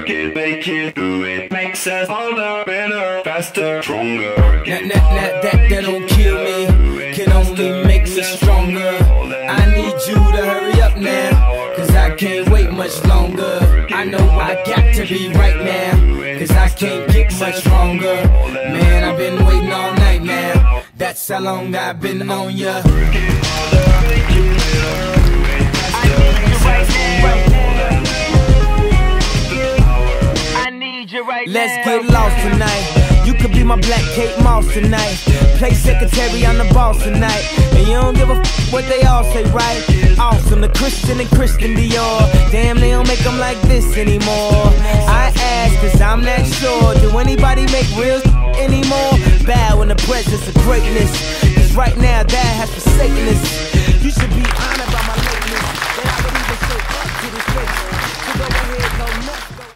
work it, make it, do it. Makes us harder, better, faster, stronger. That don't kill me, can only make me stronger. I need you to hurry up now, cause I can't wait much longer. I know I got to be right now, cause I can't get much stronger. Man, I've been waiting all night now, that's how long I've been on ya. Let's get lost tonight. You could be my black Kate Moss tonight. Play secretary, I'm the boss tonight. And you don't give a f what they all say, right? Awesome, the Christian and Christian Dior. Damn, they don't make them like this anymore. I ask, cause I'm not sure. Do anybody make real anymore? Bow in the presence of greatness, cause right now that has forsaken us. You should be honored by my